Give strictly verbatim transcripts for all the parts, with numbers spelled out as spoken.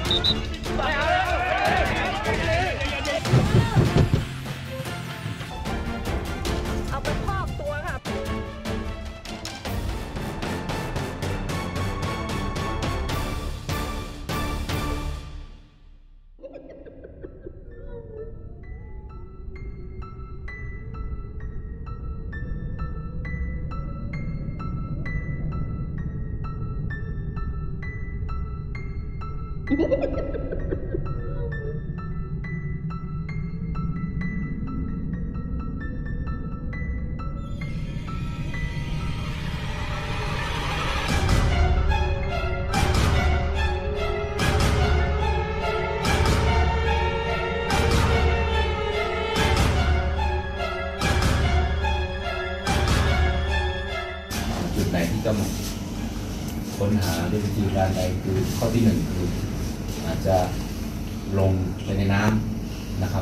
เอาไปครอบตัวค่ะจุดไหนที่ต้องค้นหาด้วยวิธีการใดคือข้อที่หนึ่งคืออาจจะลงไปในน้ำนะครับ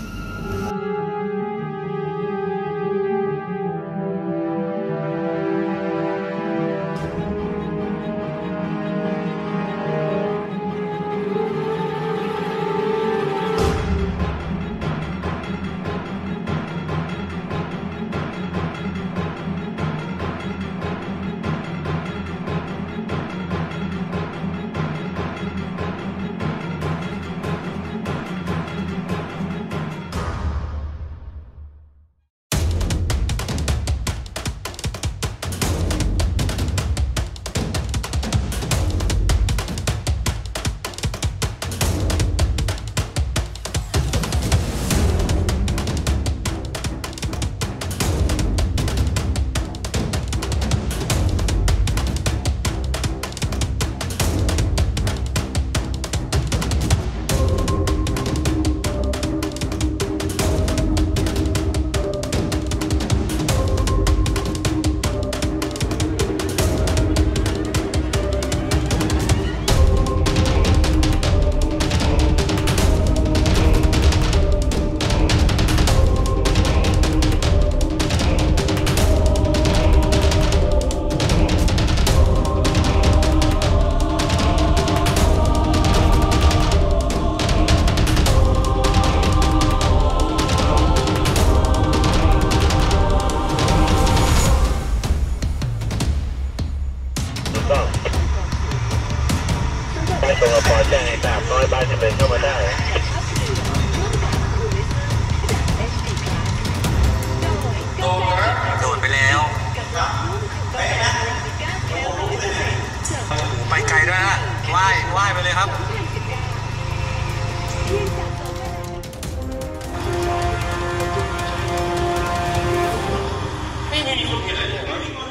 ไม่ตรงกับพอแจ้งให้ทราบน้อยบ้านจะเป็นเข้ามาได้โดดไปแล้วไปไกลด้วยฮะว่ายว่ายไปเลยครับไม่มีคนเห็นเลย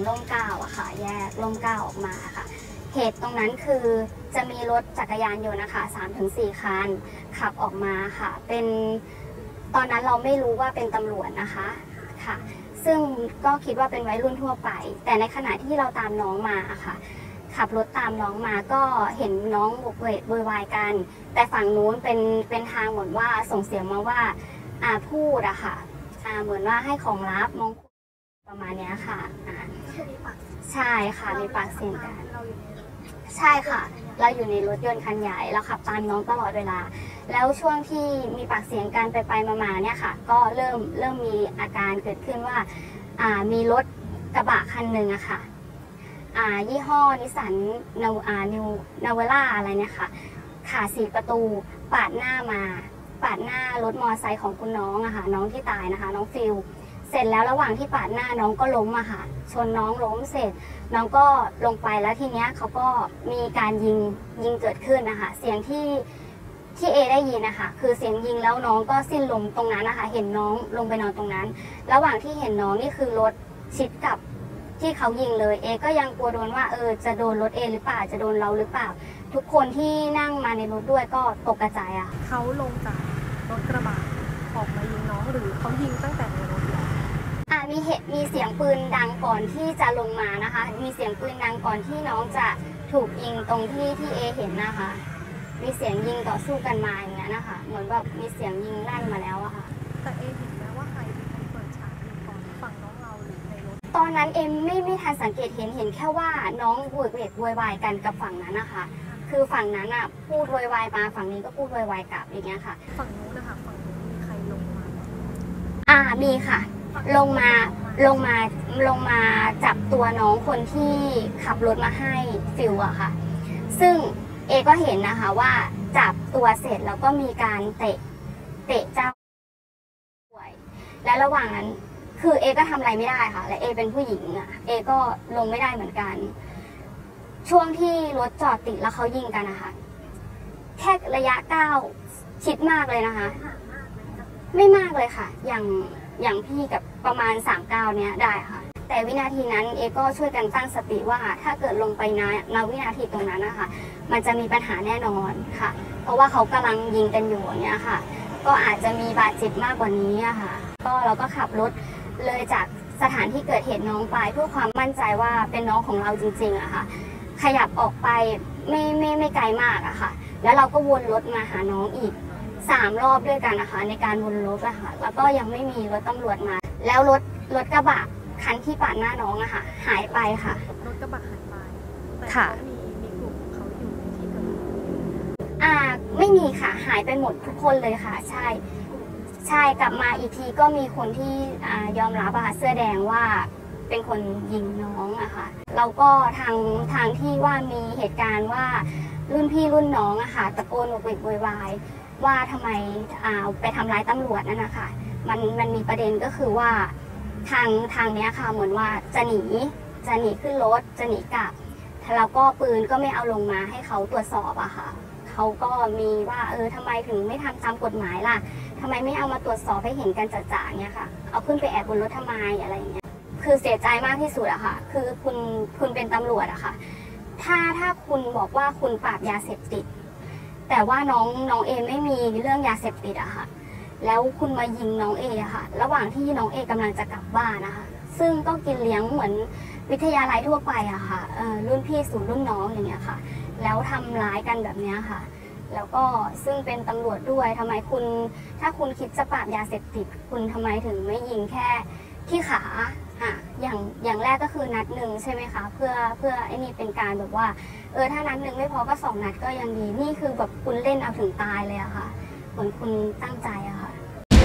ร่มเกล้าอะค่ะแยกร่มเกล้าออกมาค่ะเหตุตรงนั้นคือจะมีรถจักรยานยนต์นะคะ สามถึงสี่ คันขับออกมาค่ะเป็นตอนนั้นเราไม่รู้ว่าเป็นตำรวจนะคะค่ะซึ่งก็คิดว่าเป็นวัยรุ่นทั่วไปแต่ในขณะที่เราตามน้องมาค่ะขับรถตามน้องมาก็เห็นน้องบกเวกโวยวายกันแต่ฝั่งนู้นเป็นเป็นทางเหมือนว่าส่งเสียงมาว่าอ่าพูดอะค่ะอ่าเหมือนว่าให้ของลับมองประมาณนี้ค่ะอ่าใช่ค่ะมีปากเสียงกันใช่ค่ะเราอยู่ในรถยนต์คันใหญ่เราขับตามน้องตลอดเวลาแล้วช่วงที่มีปากเสียงกันไปไปมาๆเนี่ยค่ะก็เริ่มเริ่มมีอาการเกิดขึ้นว่าอ่ามีรถกระบะคันหนึ่งอะค่ะอ่ายี่ห้อนิสสันนาวานิวนาวล่าอะไรเนี่ยค่ะขาสี่ประตูปาดหน้ามาปาดหน้ารถมอเตอร์ไซค์ของคุณน้องอะค่ะน้องที่ตายนะคะน้องฟิลเสร็จแล้วระหว่างที่ปาดหน้าน้องก็ล้มอะค่ะชนน้องล้มเสร็จน้องก็ลงไปแล้วทีเนี้ยเขาก็มีการยิงยิงเกิดขึ้นนะคะเสียงที่ที่เอได้ยินนะคะคือเสียงยิงแล้วน้องก็สิ้นลมตรงนั้นนะคะเห็นน้องลงไปนอนตรงนั้น ระหว่างที่เห็นน้องนี่คือรถชิดกับที่เขายิงเลยเอก็ยังกลัวโดนว่าเออจะโดนรถเอหรือเปล่าจะโดนเราหรือเปล่าทุกคนที่นั่งมาในรถด้วยก็ตกกระจายอะเขาลงจากรถกระบะออกมายิงน้องหรือเขายิงตั้งแต่ในรถแล้วอ่ามีเหตุมีเสียงปืนดังก่อนที่จะลงมานะคะมีเสียงปืนดังก่อนที่น้องจะถูกยิงตรงที่ที่เอเห็นนะคะมีเสียงยิงต่อสู้กันมาอย่างเงี้ยนะคะเหมือนแบบมีเสียงยิงลั่นมาแล้วอะค่ะแต่เอเห็นไหมว่าใครเป็นคนเปิดฉากยิงก่อนฝั่งน้องเราหรือในรถตอนนั้นเอ็มไม่ไม่ทันสังเกตเห็นเห็นแค่ว่าน้องโวยวายโวยวายกันกับฝั่งนั้นนะคะคือฝั่งนั้นอะพูดโวยวายมาฝั่งนี้ก็พูดโวยวายกลับอย่างเงี้ยค่ะฝั่งนู้นนะคะฝั่งนู้นมีใครลงมาอ่ามีค่ะลงมาลงมาลงมาจับตัวน้องคนที่ขับรถมาให้ฟิลอะค่ะซึ่งเอก็เห็นนะคะว่าจับตัวเสร็จแล้วก็มีการเตะเตะเจ้าป่วยและระหว่างนั้นคือเอก็ทำอะไรไม่ได้ค่ะและเอเป็นผู้หญิงอะเอก็ลงไม่ได้เหมือนกันช่วงที่รถจอดติดแล้วเขายิงกันนะคะแค่ระยะก้าวชิดมากเลยนะคะไม่มากเลยค่ะอย่างอย่างพี่กับประมาณสามก้าวเนี้ยได้ค่ะแต่วินาทีนั้นเอก็ช่วยกันตั้งสติว่าถ้าเกิดลงไปในในวินาทีตรงนั้นนะคะมันจะมีปัญหาแน่นอนค่ะเพราะว่าเขากำลังยิงกันอยู่เนี้ยค่ะก็อาจจะมีบาดเจ็บมากกว่านี้อะค่ะก็เราก็ขับรถเลยจากสถานที่เกิดเหตุน้องไปเพื่อความมั่นใจว่าเป็นน้องของเราจริงๆอะค่ะขยับออกไปไม่ไม่ไม่ไกลมากอะค่ะแล้วเราก็วนรถมาหาน้องอีกสามรอบด้วยกันนะคะในการวนรถอะค่ะแล้วก็ยังไม่มีรถตำรวจมาแล้วรถรถกระบะคันที่ปาดหน้าน้องอะค่ะหายไปค่ะรถกระบะหายไปแต่มีมีกลุ่มของเขาอยู่ในที่เกิดเหตุอ่าไม่มีค่ะหายไปหมดทุกคนเลยค่ะใช่ใช่กลับมาอีกทีก็มีคนที่อ่ายอมรับอะเสื้อแดงว่าเป็นคนยิงน้องอะค่ะเราก็ทางทางที่ว่ามีเหตุการณ์ว่ารุ่นพี่รุ่นน้องอะค่ะตะโกนโวยวายโวยวายว่าทำไมอ่าไปทำร้ายตำรวจนั่นนะคะมันมันมีประเด็นก็คือว่าทางทางเนี้ยค่ะเหมือนว่าจะหนีจะหนีขึ้นรถจะหนีกลับแล้วก็ปืนก็ไม่เอาลงมาให้เขาตรวจสอบอะค่ะเขาก็มีว่าเออทำไมถึงไม่ทำตามกฎหมายล่ะทำไมไม่เอามาตรวจสอบให้เห็นกันจ่าๆเนี่ยค่ะเอาขึ้นไปแอบบนรถทำไมอะไรอย่างเงี้ยคือเสียใจมากที่สุดอะค่ะคือคุณคุณเป็นตำรวจอะค่ะถ้าถ้าคุณบอกว่าคุณปราบยาเสพติดแต่ว่าน้องน้องเอไม่มีเรื่องยาเสพติดอะค่ะแล้วคุณมายิงน้องเออะค่ะระหว่างที่น้องเอกำลังจะกลับบ้านนะคะซึ่งก็กินเลี้ยงเหมือนวิทยาลัยทั่วไปอะค่ะรุ่นพี่สู่รุ่นน้องอย่างเงี้ยค่ะแล้วทำร้ายกันแบบนี้ค่ะแล้วก็ซึ่งเป็นตำรวจด้วยทำไมคุณถ้าคุณคิดจะปราบยาเสพติดคุณทำไมถึงไม่ยิงแค่ที่ขาอ่ะอย่างอย่างแรกก็คือนัดหนึ่งใช่ไหมคะเพื่อเพื่อไอ้นี่เป็นการแบบว่าเออถ้านัดหนึ่งไม่พอก็สองนัดก็ยังดีนี่คือแบบคุณเล่นเอาถึงตายเลยอะค่ะเหมือนคุณตั้งใจอะค่ะ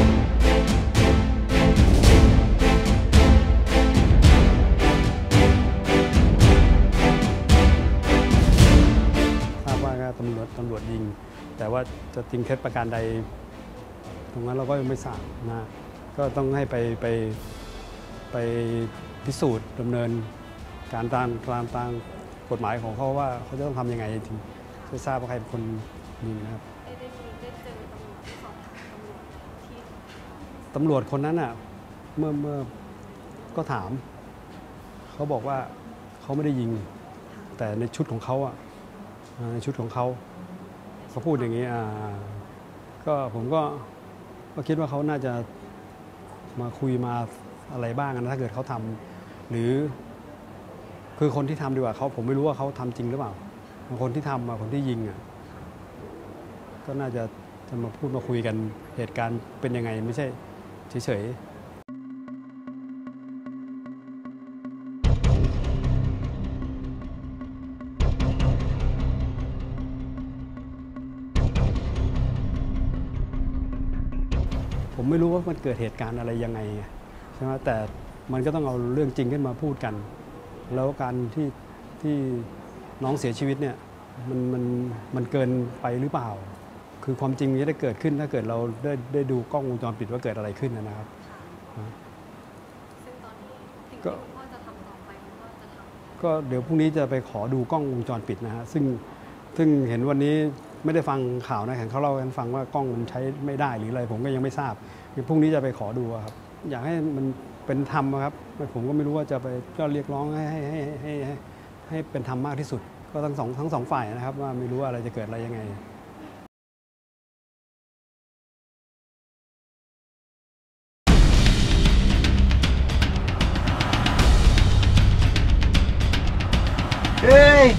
ทราบว่าตำรวจตำรวจยิงแต่ว่าจะจริงเท็จประการใดตรงนั้นเราก็ยังไม่ทราบนะก็ต้องให้ไปไปไปพิสูจน์ดำเนินการตามตามตามกฎหมายของเขาว่าเขาจะต้องทำยังไงถึงจะทราบว่าใครเป็นคนยิงนะครับตำรวจคนนั้นอ่ะเมื่อเมื่อก็ถามเขาเขาบอกว่าเขาไม่ได้ยิงแต่ในชุดของเขาอ่ะในชุดของเขาเขาพูดอย่างนี้อ่าก็ผมก็ก็คิดว่าเขาน่าจะมาคุยมาอะไรบ้างนะถ้าเกิดเขาทำหรือคือคนที่ทำดีกว่าเขาผมไม่รู้ว่าเขาทำจริงหรือเปล่าคนที่ทำมาคนที่ยิงอ่ะก็น่าจะจะมาพูดมาคุยกันเหตุการณ์เป็นยังไงไม่ใช่เฉยๆผมไม่รู้ว่ามันเกิดเหตุการณ์อะไรยังไงใช่ไหมแต่มันก็ต้องเอาเรื่องจริงขึ้นมาพูดกันแล้วการที่ที่น้องเสียชีวิตเนี่ยมันมันมันเกินไปหรือเปล่าคือความจริงจะได้เกิดขึ้นถ้าเกิดเราได้ได้ดูกล้องวงจรปิดว่าเกิดอะไรขึ้นนะครับซึ่งตอนนี้สิ่งที่คุณพ่อจะทำต่อไปคุณพ่อจะทำก็เดี๋ยวพรุ่งนี้จะไปขอดูกล้องวงจรปิดนะฮะซึ่งซึ่งเห็นวันนี้ไม่ได้ฟังข่าวนะเห็นเขาเล่าให้ฟังว่ากล้องมันใช้ไม่ได้หรืออะไรผมก็ยังไม่ทราบพรุ่งนี้จะไปขอดูครับอยากให้มันเป็นธรรมครับผมก็ไม่รู้ว่าจะไปก็เรียกร้องให้ให้ให้ให้ให้เป็นธรรมมากที่สุดก็ทั้งสองทั้งสองฝ่ายนะครับว่าไม่รู้ว่าอะไรจะเกิดอะไรยังไงเฮ้ย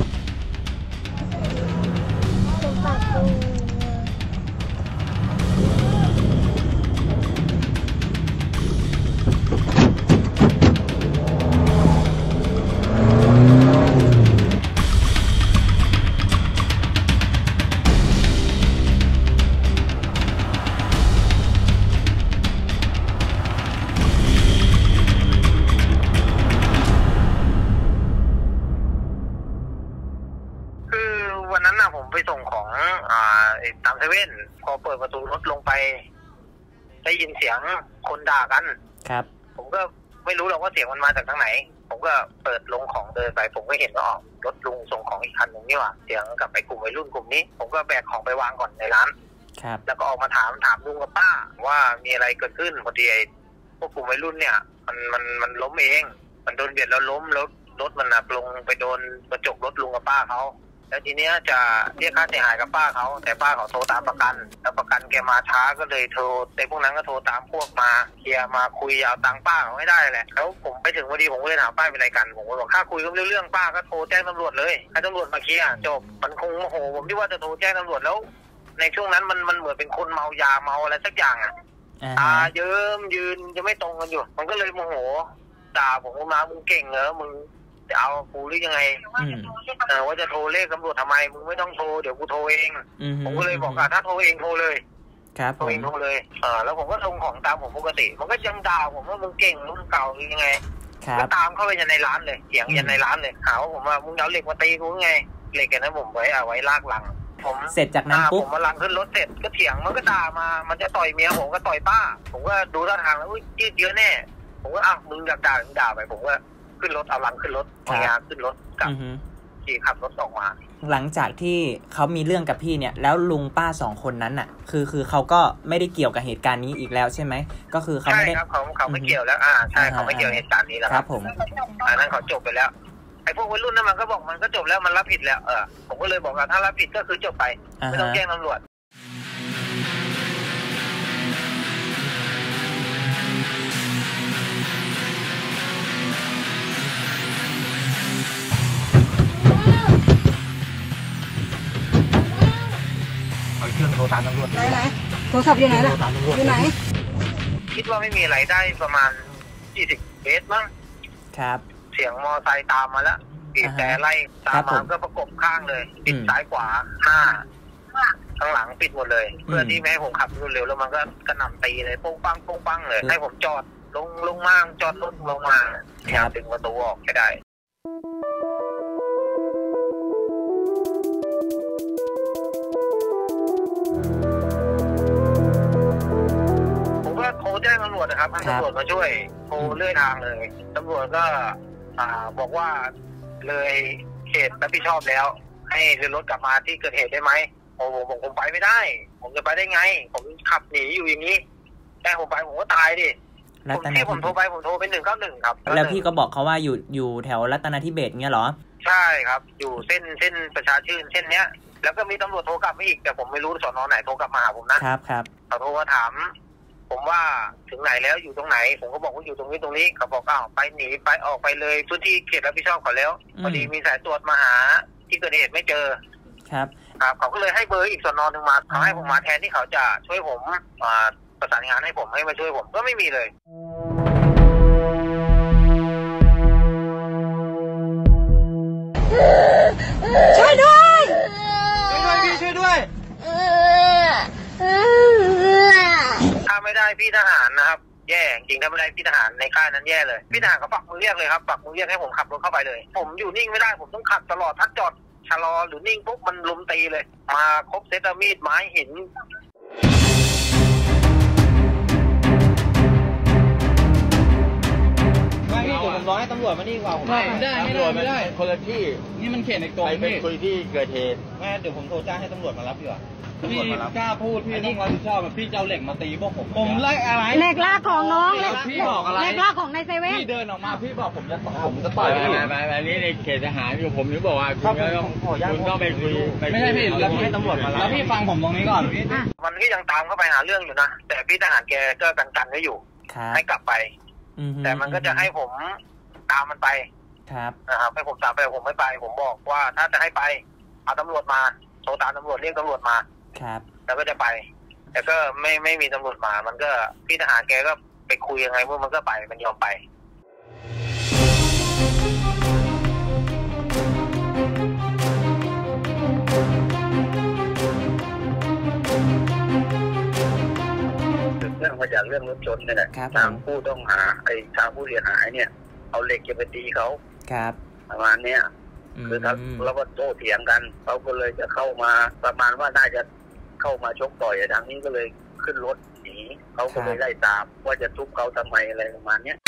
ไปส่งของอ่าตามเซเว่นพอเปิดประตูรถลงไปได้ยินเสียงคนด่ากันครับผมก็ไม่รู้หรอกว่าเสียงมันมาจากทางไหนผมก็เปิดลงของเดินไปผมก็เห็นว่าอ๋อรถลุงส่งของอีกคันหนึ่งนี่หว่าเสียงกับไอ้กลุ่มวัยรุ่นกลุ่มนี้ผมก็แบกของไปวางก่อนในร้านครับแล้วก็ออกมาถามถามลุงกับป้าว่ามีอะไรเกิดขึ้นพอดีไอ้พวกกลุ่มวัยรุ่นเนี่ยมันมันมันล้มเองมันโดนเบียดแล้วล้มแล้วรถมันหนักลงไปโดนกระจกรถลุงกับป้าเขาแล้วทีเนี้ยจะเรียกค่าเสียหายกับป้าเขาแต่ป้าเขาโทรตามประกันแล้วประกันแกมาช้าก็เลยโทรแต่พวกนั้นก็โทรตามพวกมาเคลียร์มาคุยเอาตังค์ป้าเขาไม่ได้แหละแล้วผมไปถึงพอดีผมก็เลยถามป้าเป็นไรกันผมก็บอกค่าคุยก็ไม่รู้เรื่องป้าก็โทรแจ้งตำรวจเลยให้ตำรวจมาเคลียร์จบมันคงโมโหผมที่ว่าจะโทรแจ้งตำรวจแล้วในช่วงนั้นมันมันเหมือนเป็นคนเมายาเมาอะไรสักอย่างอ่ะตาเยิ้มยืนจะไม่ตรงกันอยู่มันก็เลยโมโหด่าผมมามึงเก่งเหรอมึงจะเอากูหรือยังไงเออว่าจะโทรเรียกตำรวจทำไมมึงไม่ต้องโทรเดี๋ยวกูโทรเองผมก็เลยบอกว่าถ้าโทรเองโทรเลยครับโทรเองโทรเลยเออแล้วผมก็ส่งของตามผมปกติมันก็ยังด่าผมว่ามึงเก่งมึงเก่าหรือยังไงก็ตามเข้าไปยันในร้านเลยเถียงยันในร้านเลยหาว่าผมว่ามึงเอาเหล็กมาตีกูไงเหล็กกันนะผมไว้เอาไว้ลากหลังผมเสร็จจากนั้นปุ๊บผมมาลังขึ้นรถเสร็จก็เถียงมันก็ด่ามามันจะต่อยเมียผมก็ต่อยป้าผมก็ดูท่าทางแล้วอุ้ยยืดเยอะแน่ผมก็อ่ะมึงอยากด่ามึงด่าไปผมก็ขึ้นรถเอาลังขึ้นรถพยาขึ้นรถกลับขี่ขับรถออกมาหลังจากที่เขามีเรื่องกับพี่เนี่ยแล้วลุงป้าสองคนนั้นน่ะคือคือเขาก็ไม่ได้เกี่ยวกับเหตุการณ์นี้อีกแล้วใช่ไหมก็คือเขาไม่ได้ใช่ครับเขาเขาไม่เกี่ยวแล้วอ่าใช่เขาไม่เกี่ยวเหตุการณ์นี้แล้วครับผมอันนั้นเขาจบไปแล้วไอ้พวกวัยรุ่นนั้นมันก็บอกมันก็จบแล้วมันรับผิดแล้วเออผมก็เลยบอกว่าถ้ารับผิดก็คือจบไปไม่ต้องแจ้งตำรวจเครื่องโทรตามตำรวจไหนไหนโทรศัพท์อยู่ไหนล่ะอยู่ไหนคิดว่าไม่มีอะไรได้ประมาณยี่สิบเมตรมั้งครับเสียงมอไซค์ตามมาแล้วบีบแต่ไล่ตามมาก็ประกบข้างเลยปิดซ้ายขวาห้าข้างหลังปิดหมดเลยเพื่อที่แม่ผมขับเร็วๆแล้วมันก็กระหน่ำตีเลยปุ้งปังปุ้งปังเลยให้ผมจอดลงลงมาจอดรถลงมาพยายามดึงประตูออกให้ได้โทรแจ้งตำรวจนะครับให้ตำรวจมาช่วยโทรเลื่อยทางเลยตำรวจก็อ่าบอกว่าเลยเขตรับผิดชอบแล้วให้เรือรถกลับมาที่เกิดเหตุได้ไหมโอ้ผมผมไปไม่ได้ผมจะไปได้ไงผมขับหนีอยู่อย่างนี้แจ้งผมไปผมก็ตายดิรัผมตนาที่ผมโทรไปผมโทรไปหนึ่งเก้าหนึ่งครับแล้วพี่ก็บอกเขาว่าอยู่อยู่แถวรัตนาธิเบศเงี้ยเหรอใช่ครับอยู่เส้นเส้นประชาชื่นเส้นเนี้ยแล้วก็มีตำรวจโทรกลับมาอีกแต่ผมไม่รู้สอนอไหนโทรกลับมาหาผมนะครับครับเขาโทรมาถามผมว่าถึงไหนแล้วอยู่ตรงไหนผมก็บอกว่าอยู่ตรงนี้ตรงนี้เขาบอกอ้าวไปหนีไปออกไปเลยพื้นที่เขตรับผิดชอบเขาแล้วพอดีมีสายตรวจมาหาที่เกิดเหตุไม่เจอครับครับเขาก็เลยให้เบอร์อีกสอนอหนึ่งมาเขาให้ผมมาแทนที่เขาจะช่วยผมประสานงานให้ผมให้มาช่วยผมก็ไม่มีเลยช่วยด้วยช่วยด้วยพี่ช่วยด้วยถ้าไม่ได้พี่ทหารนะครับแย่จริงถ้าไม่ได้พี่ทหารในค่ายนั้นแย่เลยพี่ทหารก็ปักมือเรียกเลยครับปักมือเรียกให้ผมขับรถเข้าไปเลยผมอยู่นิ่งไม่ได้ผมต้องขับตลอดถ้าจอดชะลอหรือนิ่งปุ๊บมันลุมตีเลยมาครบเซตมีดไม้หินไม่พี่เดี๋ยวผมร้องให้ตำรวจมานี่ดีกว่าผมไม่ได้ไม่ได้ไม่ได้คนละที่นี่มันเขตในกรมไปเป็นคุยที่เกิดเหตุแม่เดี๋ยวผมโทรแจ้งให้ตำรวจมารับดีกว่าพี่กล้าพูดพี่ต้องรับผิดชอบพี่เจ้าเหล็กมาตีพวกผมผมไล่อะไรเหล็กลากของน้องพี่บอกอะไรเหล็กลากของในเซเว่นพี่เดินออกมาพี่บอกผมจะผมจะต่อยไปไปไปนี้ในเขตทหารอยู่ผมนี่บอกว่าคุณต้องคุณต้องไปคุยไม่ใช่พี่แล้วพี่ให้ตำรวจมาแล้วพี่ฟังผมตรงนี้ก่อนมันก็ยังตามเข้าไปหาเรื่องอยู่นะแต่พี่ทหารแกก็กันกันไว้อยู่ให้กลับไปแต่มันก็จะให้ผมตามมันไปครับนะครับให้ผมตามไปผมไม่ไปผมบอกว่าถ้าจะให้ไปเอาตำรวจมาโทรตามตำรวจเรียกตำรวจมาครับแล้วก็จะไปแต่ก็ไม่ไม่มีตำรวจมามันก็พี่ทหารแกก็ไปคุยยังไงเมื่อมันก็ไปมันยอมไปเรื่องมาจากเรื่องรถชนนี่แหละทางผู้ต้องหาไอ้ทางผู้เสียหายเนี่ยเอาเหล็กจะไปตีเขาครับประมาณเนี้ยคือครับแล้วก็โต้เถียงกันเขาก็เลยจะเข้ามาประมาณว่าน่าจะเข้ามาชกต่อยทางนี้ก็เลยขึ้นรถหนีเขาก็เลยไล่ตามว่าจะทุบเขาทำไมอะไรประมาณเนี้ย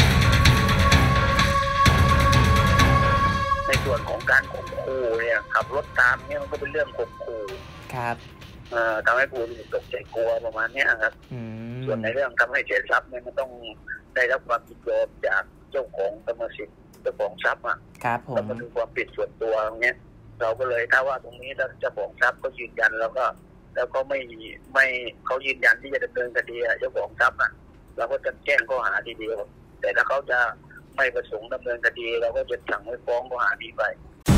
ในส่วนของการข่มขู่เนี่ยขับรถตามเนี่ยมันก็เป็นเรื่องข่มขู่ครับเอ่อทำให้ผู้ตกใจกลัวประมาณเนี้ยครับส่วนในเรื่องทำให้เสียทรัพย์เนี่ยมันต้องได้รับความยินยอมจากเจ้าของกรรมสิทธิ์เจ้าของทรัพย์อ่ะครับผมแล้วมันมีความผิดส่วนตัวตรงนี้เราก็เลยถ้าว่าตรงนี้ถ้าเจ้าของทรัพย์ก็ยืนยันแล้วก็แล้วก็ไม่ไม่เขายืนยันที่จะดำเนินคดีเจ้าของทรัพย์อ่ะเราก็จะแจ้งข้อหาทีเดียวแต่ถ้าเขาจะไม่ประสงค์ดำเนินคดีเราก็จะสั่งให้ฟ้องข้อหานี้ไป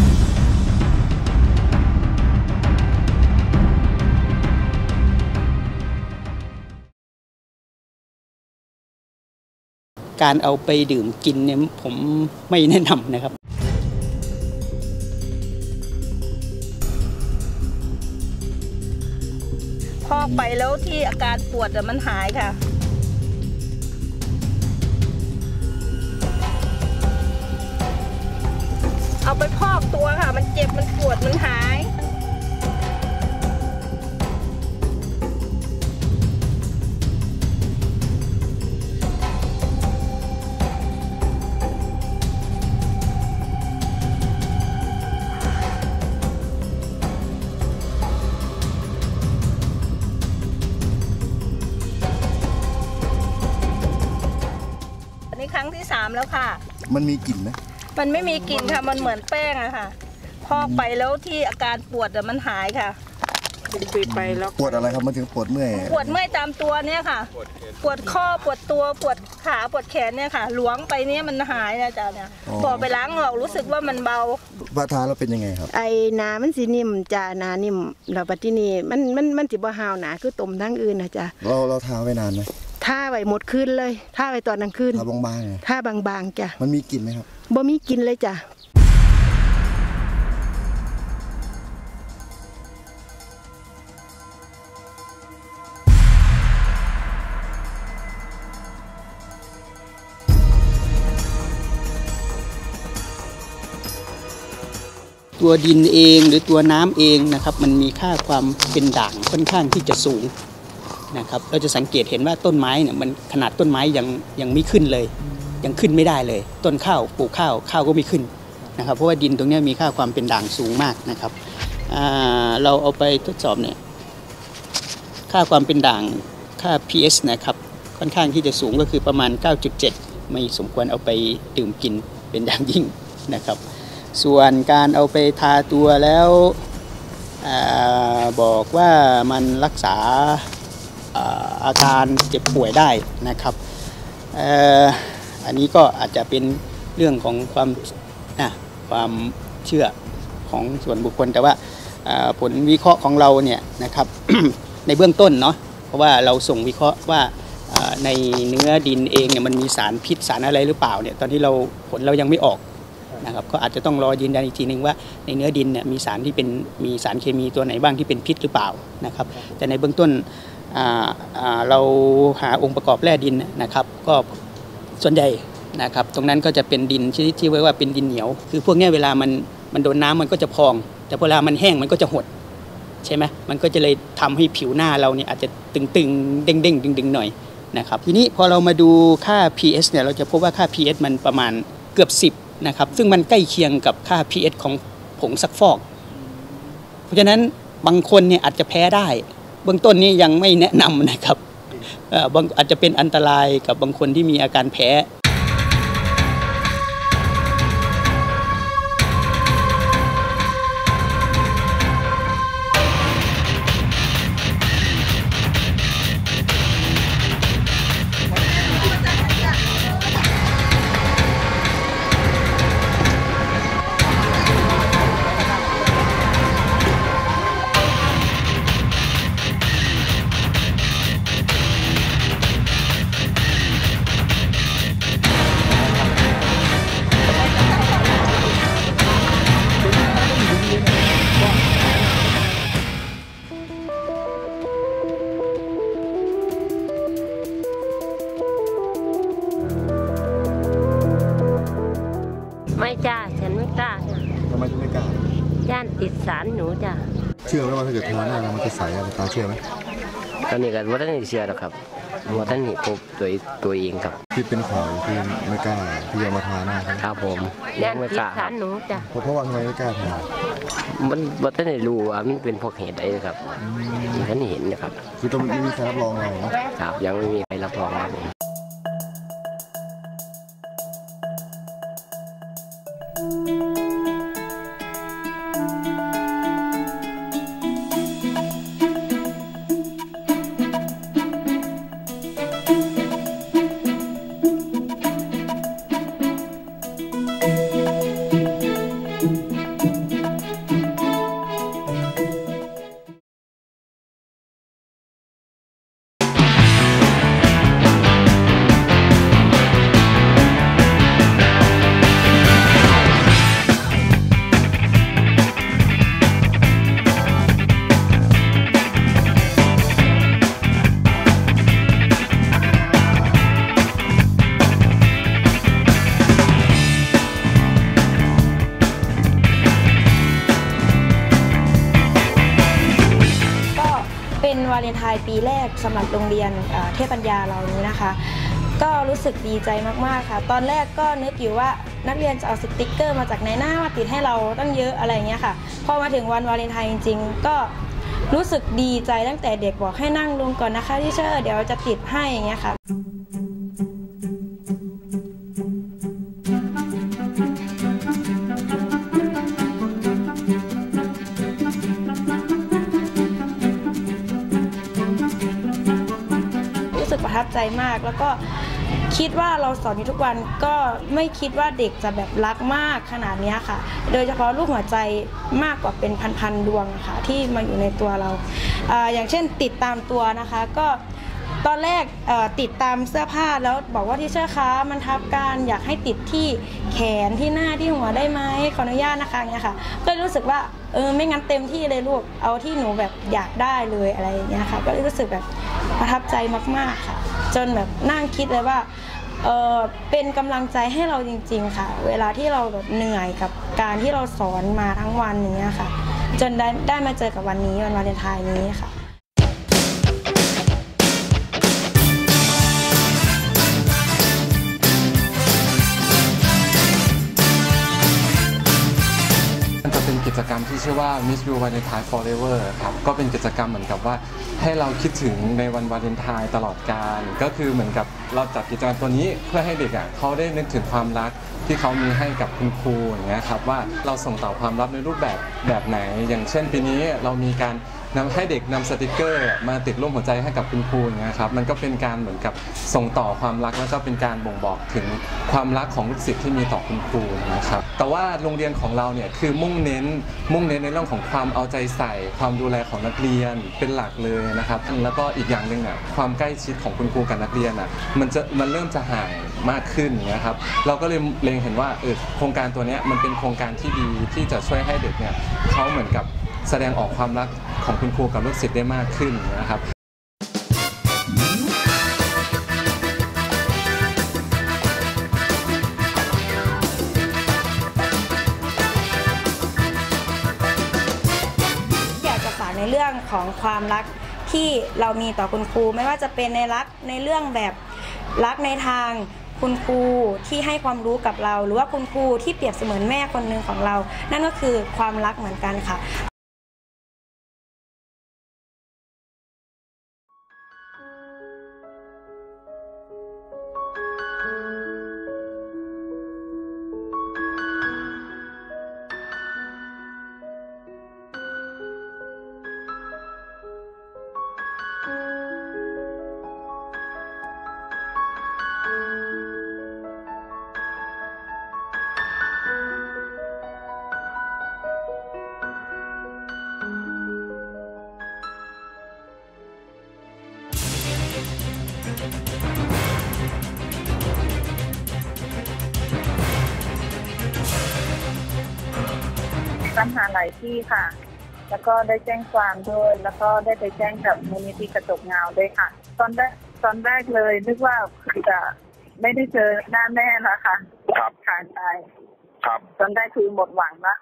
การเอาไปดื่มกินเนี่ยผมไม่แนะนำนะครับพอกไปแล้วที่อาการปวดมันหายค่ะเอาไปพอกตัวค่ะมันเจ็บมันปวดมันหายครั้งที่สามแล้วค่ะมันมีกลิ่นไหมมันไม่มีกลิ่นค่ะมันเหมือนแป้งอะค่ะพอกไปแล้วที่อาการปวดมันหายค่ะไปแล้วปวดอะไรครับมันถึงปวดเมื่อยปวดเมื่อยตามตัวเนี่ยค่ะปวดข้อปวดตัวปวดขาปวดแขนเนี่ยค่ะหลวงไปเนี่ยมันหายนะจ๊ะเนี่ยบอกไปล้างออกรู้สึกว่ามันเบาว่าทาแล้วเป็นยังไงครับไอ้นามันสีนิ่มจ้านานิ่มแล้วปัจจุบันมันมันมันสิบ่หาวหนาคือต้มทั้งอื่นนะจ๊ะเราเราทาไว้นานไหมท่าไว้หมดคืนเลยท่าไว้ตอนกลางคืนท่าบางๆไงท่าบางๆจ้ะมันมีกลิ่นไหมครับบ่มีกลิ่นเลยจ้ะตัวดินเองหรือตัวน้ำเองนะครับมันมีค่าความเป็นด่างค่อนข้างที่จะสูงนะครับเราจะสังเกตเห็นว่าต้นไม้เนี่ยมันขนาดต้นไม้ยังยังไม่ขึ้นเลยยังขึ้นไม่ได้เลยต้นข้าวปลูกข้าวข้าวก็ไม่ขึ้นนะครับเพราะว่าดินตรงนี้มีค่าความเป็นด่างสูงมากนะครับเราเอาไปทดสอบเนี่ยค่าความเป็นด่างค่า พี เอช นะครับค่อนข้างที่จะสูงก็คือประมาณ เก้าจุดเจ็ด ไม่สมควรเอาไปดื่มกินเป็นอย่างยิ่งนะครับส่วนการเอาไปทาตัวแล้วบอกว่ามันรักษาอาการเจ็บป่วยได้นะครับอันนี้ก็อาจจะเป็นเรื่องของความนะความเชื่อของส่วนบุคคลแต่ว่าผลวิเคราะห์ของเราเนี่ยนะครับ ในเบื้องต้นเนาะเพราะว่าเราส่งวิเคราะห์ว่าในเนื้อดินเองเนี่ยมันมีสารพิษสารอะไรหรือเปล่าเนี่ยตอนที่เราผลเรายังไม่ออกนะครับก็อาจจะต้องรอยืนยันอีกทีนึงว่าในเนื้อดินเนี่ยมีสารที่เป็นมีสารเคมีตัวไหนบ้างที่เป็นพิษหรือเปล่านะครับแต่ในเบื้องต้นเราหาองค์ประกอบแร่ดินนะครับก็ส่วนใหญ่นะครับตรงนั้นก็จะเป็นดินที่ที่ไว้ว่าเป็นดินเหนียวคือพวกนี้เวลามันมันโดนน้ำมันก็จะพองแต่เวลามันแห้งมันก็จะหดใช่ไหมมันก็จะเลยทำให้ผิวหน้าเราเนี่ยอาจจะตึงๆเด้งๆดึงๆหน่อยนะครับทีนี้พอเรามาดูค่า พี เอช เนี่ยเราจะพบว่าค่า พี เอช มันประมาณเกือบสิบนะครับซึ่งมันใกล้เคียงกับค่า พี เอช ของผงซักฟอกเพราะฉะนั้นบางคนเนี่ยอาจจะแพ้ได้เบื้องต้นนี้ยังไม่แนะนำนะครับบางอาจจะเป็นอันตรายกับบางคนที่มีอาการแพ้ไม่จ้าฉันไม่กล้าจ้ะทำไมถึงไม่กล้าย่านติดสารหนูจ้ะเชื่อไหมว่าถ้าเกิดทาหน้ามันจะใสอะไรตาเชื่อไหมตอนนี้ก็ว่าท่านเชื่อแล้วครับว่าท่านเห็นพบตัวตัวเองครับที่เป็นข่าวที่ไม่กล้าที่จะมาทาหน้าครับผมย่านติดสารหนูจ้ะเพราะว่าทำไมไม่กล้าทามันว่าท่านรู้ว่ามันเป็นพวกเหตุใดครับท่านเห็นนะครับคือต้องมีใครรับรองเราเนาะครับยังไม่มีใครรับรองครับเป็นวาเลนไทน์ปีแรกสำหรับโรงเรียนเทพปัญญาเรานี้นะคะก็รู้สึกดีใจมากๆค่ะตอนแรกก็นึกอยู่ว่านักเรียนจะเอาสติ๊กเกอร์มาจากไหนหน้ามาติดให้เราตั้งเยอะอะไรเงี้ยค่ะพอมาถึงวันวาเลนไทน์จริงๆก็รู้สึกดีใจตั้งแต่เด็กบอกให้นั่งลงก่อนนะคะที่เชื่อเดี๋ยวจะติดให้อย่างเงี้ยค่ะประทับใจมากแล้วก็คิดว่าเราสอนอยู่ทุกวันก็ไม่คิดว่าเด็กจะแบบรักมากขนาดนี้ค่ะโดยเฉพาะลูกหัวใจมากกว่าเป็นพันๆดวงค่ะที่มาอยู่ในตัวเรา เอ่อ อย่างเช่นติดตามตัวนะคะก็ตอนแรกติดตามเสื้อผ้าแล้วบอกว่าที่เชื่อคะมันทับกันอยากให้ติดที่แขนที่หน้าที่หัวได้ไหมขออนุญาตนะคะอย่างเงี้ยค่ะก็รู้สึกว่าเออไม่งั้นเต็มที่เลยลูกเอาที่หนูแบบอยากได้เลยอะไรอย่างเงี้ยค่ะก็รู้สึกแบบประทับใจมากๆค่ะจนแบบนั่งคิดเลยว่าเออเป็นกำลังใจให้เราจริงๆค่ะเวลาที่เราแบบเหนื่อยกับการที่เราสอนมาทั้งวันอย่างเงี้ยค่ะจนได้ได้มาเจอกับวันนี้วันวาเลนไทน์นี้ค่ะจะเป็นกิจจกรรมที่ชื่อว่า Miss You Valentine Forever ครับก็เป็นกิจกรรมเหมือนกับว่าให้เราคิดถึงในวันวาเลนไทน์ตลอดกาลก็คือเหมือนกับเราจัดกิจกรรมตัวนี้เพื่อให้เด็กอ่ะเขาได้นึกถึงความรักที่เขามีให้กับคุณครูอย่างเงี้ยครับว่าเราส่งต่อความรักในรูปแบบแบบไหนอย่างเช่นปีนี้เรามีการนำให้เด็กนำสติกเกอร์มาติดรูปหัวใจให้กับคุณครูนะครับมันก็เป็นการเหมือนกับส่งต่อความรักแล้วก็เป็นการบ่งบอกถึงความรักของลูกศิษย์ที่มีต่อคุณครูนะครับแต่ว่าโรงเรียนของเราเนี่ยคือมุ่งเน้นมุ่งเน้นในเรื่องของความเอาใจใส่ความดูแลของนักเรียนเป็นหลักเลยนะครับแล้วก็อีกอย่างหนึ่งอ่ะความใกล้ชิดของคุณครูกับนักเรียนอ่ะมันจะมันเริ่มจะห่างมากขึ้นนะครับเราก็เลยเล็งเห็นว่าเออโครงการตัวนี้มันเป็นโครงการที่ดีที่จะช่วยให้เด็กเนี่ยเขาเหมือนกับแสดงออกความรักของคุณครูกับลูกศิษย์ได้มากขึ้นนะครับอยากจะฝากในเรื่องของความรักที่เรามีต่อคุณครูไม่ว่าจะเป็นในรักในเรื่องแบบรักในทางคุณครูที่ให้ความรู้กับเราหรือว่าคุณครูที่เปรียบเสมือนแม่คนหนึ่งของเรานั่นก็คือความรักเหมือนกันค่ะปัญหาหลายที่ค่ะ แล้วก็ได้แจ้งความด้วยแล้วก็ได้ไปแจ้งกับมูลนิธิกระจกเงาด้วยค่ะตอนแรกตอนแรกเลยนึกว่าจะไม่ได้เจอหน้าแม่แล้วค่ะครับขาดใจครับตอนแรกคือหมดหวังละ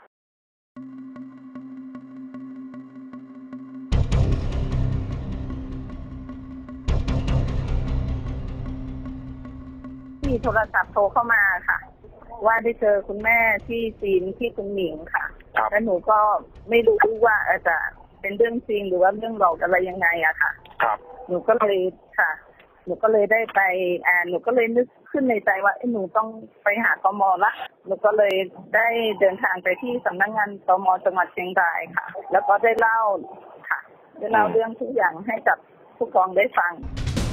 มีโทรศัพท์โทรเข้ามาค่ะว่าได้เจอคุณแม่ที่จีนที่คุณหมิงค่ะแล้วหนูก็ไม่รู้ว่าจะเป็นเรื่องจริงหรือว่าเรื่องหลอกอะไรยังไงอะค่ะครับหนูก็เลยค่ะหนูก็เลยได้ไปอ่าหนูก็เลยนึกขึ้นในใจว่าหนูต้องไปหาตม.ละหนูก็เลยได้เดินทางไปที่สำนักงานตม.จังหวัดเชียงรายค่ะแล้วก็ได้เล่าค่ะได้เล่าเรื่องทุกอย่างให้กับผู้กองได้ฟัง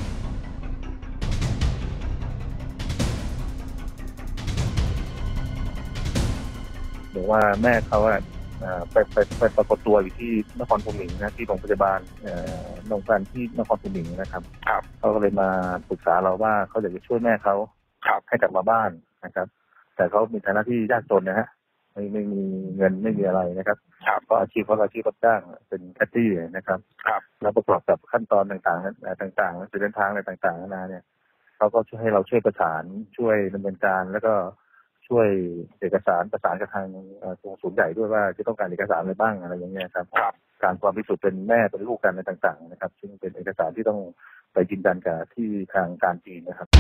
บอกว่าแม่เขาอะไปไปไปปรากฏตัวอยู่ที่นครพนมนะที่โรงพยาบาลโรงพยาบาลที่นครพนมนะครับครับเขาก็เลยมาปรึกษาเราว่าเขาอยากจะช่วยแม่เขาครับให้กลับมาบ้านนะครับแต่เขามีฐานะที่ยากจนนะฮะไม่ไม่มีเงินไม่มีอะไรนะครับครับก็อาชีพเขาอาชีพรับจ้างเป็นแคทตี้นะครับครับแล้วประกอบกับขั้นตอนต่างๆต่างๆเดินทางอะไรต่างๆนานาเนี่ยเขาก็ช่วยให้เราช่วยประสานช่วยดำเนินการแล้วก็ช่วยเอกสารประสานกับทางกองศูนย์ใหญ่ด้วยว่าจะต้องการเอกสารอะไรบ้างอะไรอย่างเงี้ยครับการความพิสูจน์เป็นแม่เป็นลูกกันอะไรต่างๆนะครับซึ่งเป็นเอกสารที่ต้องไปยืนยันกับที่ทางการจีนนะครับ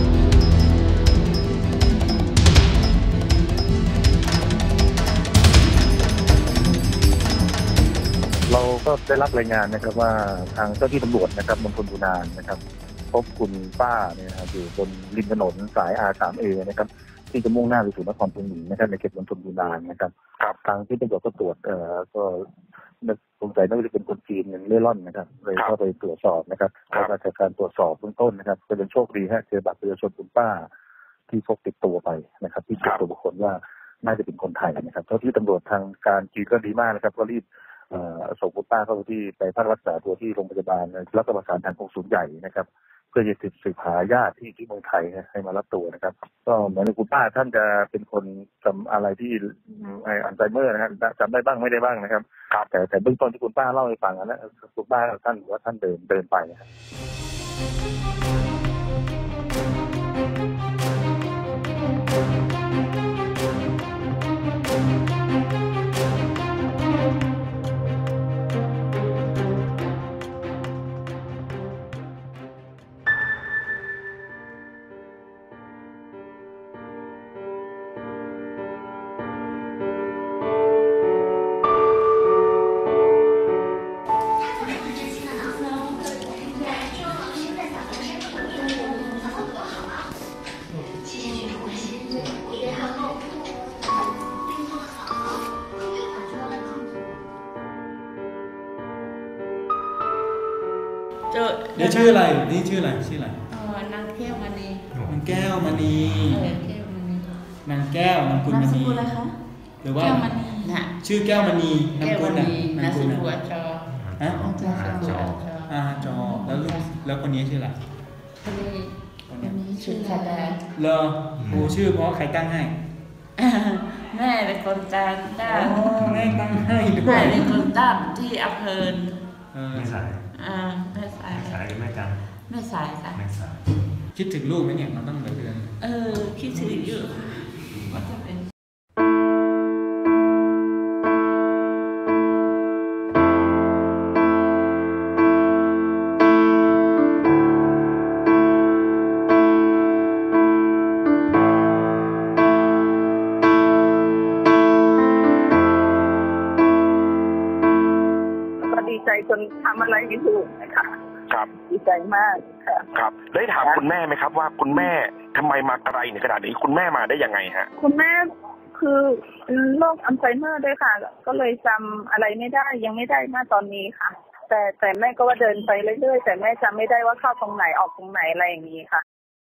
เราก็ได้รับรายงานนะครับว่าทางเจ้าที่ตำรวจนะครับมณฑลบุนานนะครับพบคุณป้าเนี่ยนะครับอยู่บนริมถนนสาย อาร์ ทรี เอ นะครับที่จะมุ่งหน้าไปสู่นครพนมนะครับในเขตมณฑลบุนานนะครับทางที่ตำรวจก็ตรวจเอ่อก็สงสัยน่าจะเป็นคนจีนเล่ร่อนนะครับเลยเข้าไปตรวจสอบนะครับแล้วก็จากการตรวจสอบเบื้องต้นนะครับเป็นโชคดีฮะเจอบัตรประชาชนคุณป้าที่พกติดตัวไปนะครับที่เป็นตัวบุคคลว่าน่าจะเป็นคนไทยนะครับเจ้าที่ตำรวจทางการจีนก็ดีมากนะครับก็รีบส่งคุณป้าเข้าที่ไปพักรักษาตัวที่โรงพยาบาลแล้วก็ประสานทางกองศูนย์ใหญ่นะครับเพื่อจะติดสืบหาญาติที่ที่เมืองไทยให้มารับตัวนะครับก็เหมือนคุณป้าท่านจะเป็นคนจำอะไรที่อัลไซเมอร์นะครับจำได้บ้างไม่ได้บ้างนะครับแต่แต่เบื้องต้นที่คุณป้าเล่าให้ฟังนะคุณป้าท่านว่าท่านเดินเดินไปนะครับเดี๋ยวชื่ออะไรนี่ชื่ออะไรชื่ออะไรเออนางแก้วมณีนางแก้วมณีเออแก้วมณีนางแก้วนามกุลมณีนามสกุลอะไรคะหรือว่าแก้วมณีน่ะชื่อแก้วมณีนามแก้วกุมลน่ะณีนามนามสกุลกุน่ะลจอฮะนามสกุลจออาจอแล้วลูกแล้วคนนี้ชื่ออะไรคนนี้คนนี้ชื่อชาดาเลอโอ้ชื่อเพราะใครตั้งให้แม่เป็นคนตั้งตั้งอ๋อแม่ตั้งให้ด้วยแม่เป็นคนตั้งที่อำเภอไม่สายอ่าแม่สายสายหรือแม่กันแม่สายค่ะแม่สายคิดถึงลูกไหมเนี่ยมันต้องเหลือเดือนเออคิดถึงอยู่ว่าจะเป็นดีใจจนทำอะไรไม่ถูกนะคะครับดีใจมากค่ะครับได้ถามคุณแม่ไหมครับว่าคุณแม่ทำไมมาไกลในขนาดนี้คุณแม่มาได้ยังไงฮะคุณแม่คือโรคอัลไซเมอร์ด้วยค่ะก็เลยจำอะไรไม่ได้ยังไม่ได้มาตอนนี้ค่ะ แต่แต่แม่ก็ว่าเดินไปเรื่อยๆแต่แม่จำไม่ได้ว่าเข้าตรงไหนออกตรงไหนอะไรอย่างนี้ค่ะ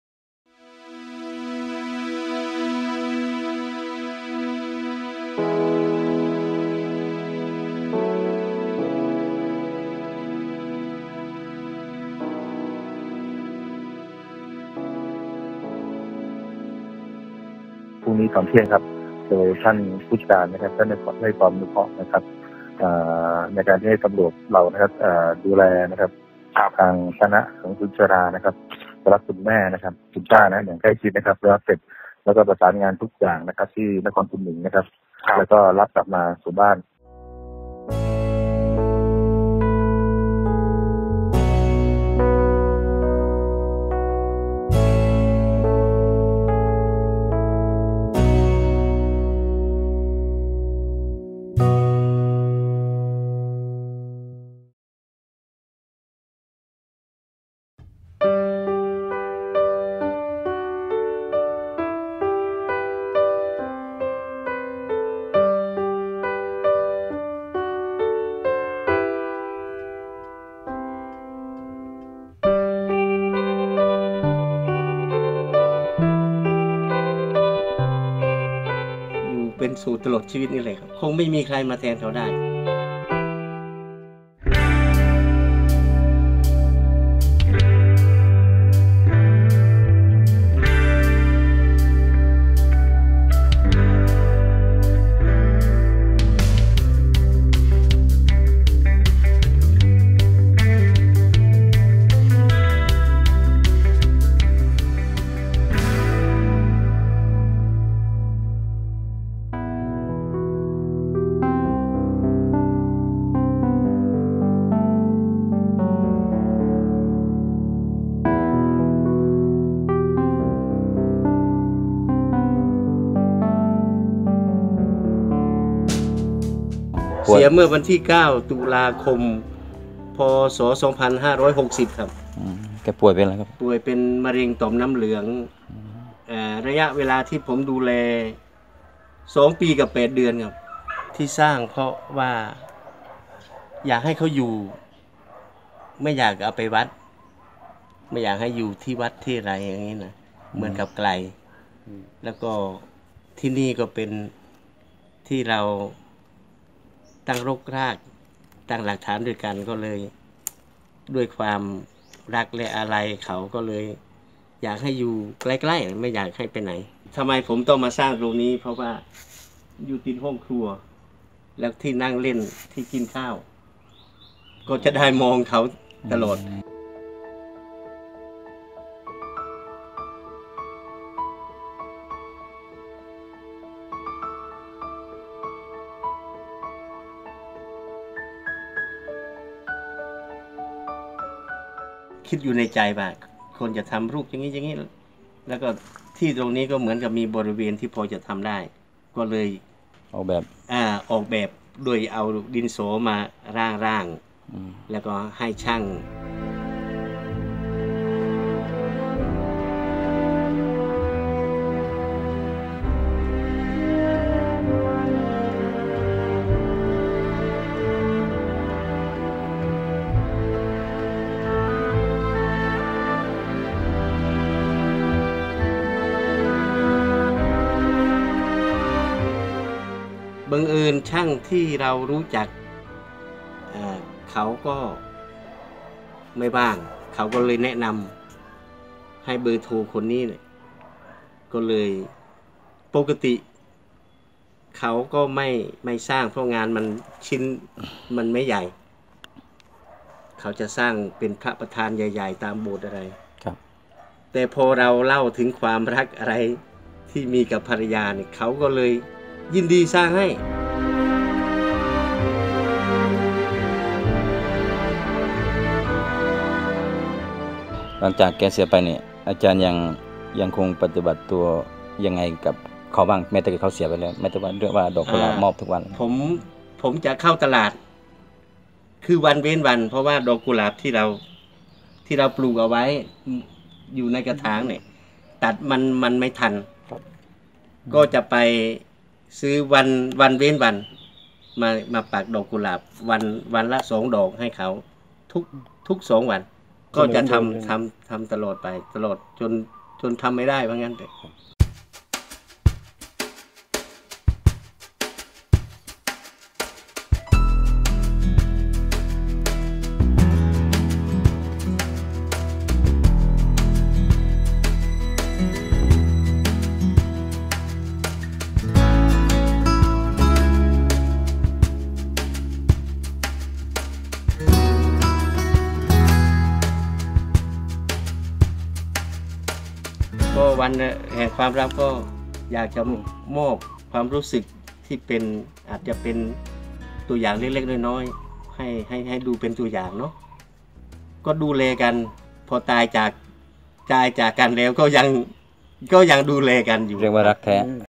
พรุ่งนี้ตอนเที่ยงครับโดยท่านผู้การนะครับท่านได้ความรู้เคราะห์นะครับในการที่ให้ตำรวจเรานะครับดูแลนะครับทางคณะของคุณชรานะครับรับคุณแม่นะครับคุณป้านะอย่างใกล้ชิดนะครับรับเสร็จแล้วก็ประสานงานทุกอย่างนะครับที่นครปฐมนะครับแล้วก็รับกลับมาสู่บ้านเป็นสู่ตลอดชีวิตนี่เลยครับคงไม่มีใครมาแทนเขาได้เสียเมื่อวันที่เก้าตุลาคมพศสองพันห้าร้อยหกสิบครับแกป่วยเป็นอะไรครับป่วยเป็นมะเร็งต่อมน้ำเหลืองระยะเวลาที่ผมดูแลสองปีกับแปดเดือนครับที่สร้างเพราะว่าอยากให้เขาอยู่ไม่อยากเอาไปวัดไม่อยากให้อยู่ที่วัดที่ไรอย่างนี้นะเหมือนกับไกลแล้วก็ที่นี่ก็เป็นที่เราตั้งรกรากตั้งหลักฐานด้วยกันก็เลยด้วยความรักและอะไรเขาก็เลยอยากให้อยู่ใกล้ๆไม่อยากให้ไปไหนทำไมผมต้องมาสร้างตรงนี้เพราะว่าอยู่ติดห้องครัวแล้วที่นั่งเล่นที่กินข้าวก็จะได้มองเขาตลอดคิดอยู่ในใจว่าคนจะทำรูปอย่างนี้อย่างนี้แล้วก็ที่ตรงนี้ก็เหมือนกับมีบริเวณที่พอจะทำได้ก็เลยออกแบบอ่าออกแบบโดยเอาดินโสมาร่างร่างแล้วก็ให้ช่างบังเอิญช่างที่เรารู้จักเอ่อเขาก็ไม่บ้างเขาก็เลยแนะนำให้เบอร์โทรคนนี้เนี่ยก็เลยปกติเขาก็ไม่ไม่สร้างเพราะงานมันชิ้นมันไม่ใหญ่เขาจะสร้างเป็นพระประธานใหญ่ๆตามโบสถ์อะไรครับแต่พอเราเล่าถึงความรักอะไรที่มีกับภรรยาเนี่ยเขาก็เลยยินดีสร้างให้หลังจากแกเสียไปเนี่ยอาจารย์ยังยังคงปฏิบัติตัวยังไงกับเขาบ้างแม้แต่เขาเสียไปแล้วแม้แต่ว่าเรื่องว่าดอกกุหลาบมอบทุกวันผมผมจะเข้าตลาดคือวันเว้นวันเพราะว่าดอกกุหลาบที่เราที่เราปลูกเอาไว้อยู่ในกระถางเนี่ยตัดมันมันไม่ทันก็จะไปซื้อวันวันเว้นวันมามาปักดอกกุหลาบวันวันละสองดอกให้เขาทุกทุกสองวันก็จะทำทำทำตลอดไปตลอดจนจนทำไม่ได้เพราะงั้นเลยก็วันแห่งความรักก็อยากจะมอบความรู้สึกที่เป็นอาจจะเป็นตัวอย่างเล็กๆน้อยๆให้ให้ให้ดูเป็นตัวอย่างเนาะก็ดูแลกันพอตายจากตายจากกันแล้วก็ยังก็ยังดูแลกันอยู่เรียกว่ารักแท้